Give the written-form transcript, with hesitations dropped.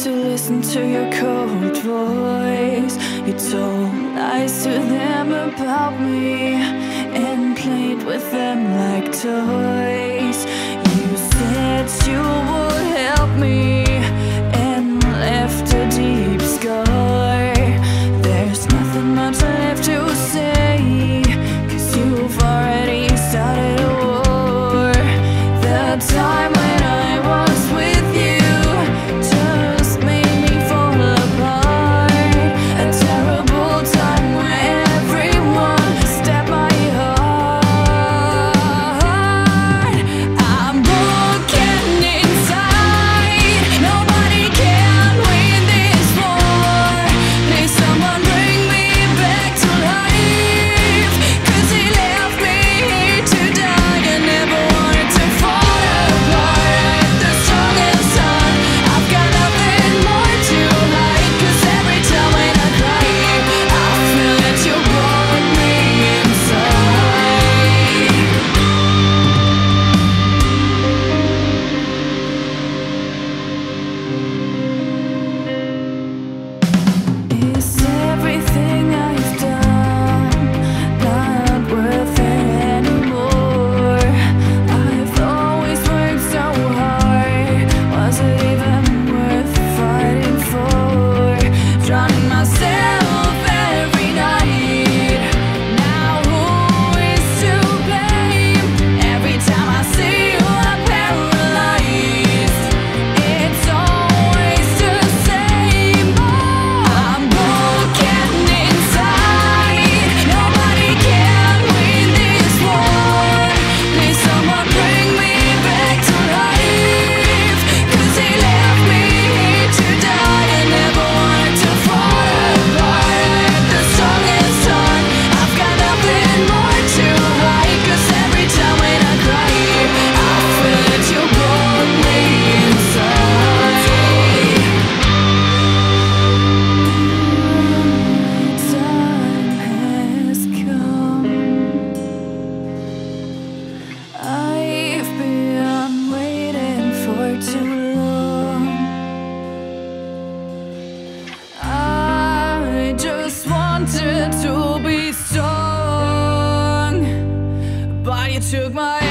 to listen to your cold voice. You told lies to them about me and played with them like toys. You said you would help me and left a deep scar. There's nothing much left to say, 'cause you've already started a war. The time when I was with you just made me fall apart. A terrible time where everyone stabbed my heart. I'm broken inside. Nobody can win this war. Please someone bring me back to life, 'cause he left me here to die. I never wanted to fall apart. The strongest heart, I've got nothing more to hide, 'cause every time when I cry, I feel that you broke me inside. Is everything I've done not worth it anymore? I've always worked so hard. Was it even worth fighting for? Drowning myself every night. Now who is to blame? Every time I see you, I'm paralyzed. It's always the same. I'm broken inside. Nobody can win this war. Please someone bring me back to life, 'cause he left me here to die. I never wanted to fall apart. The strongest heart, I've got nothing more to hide, 'cause every time when I cry, I feel that you broke me inside. Time has come. I've been waiting for too long. I just wanted to be strong, but you took my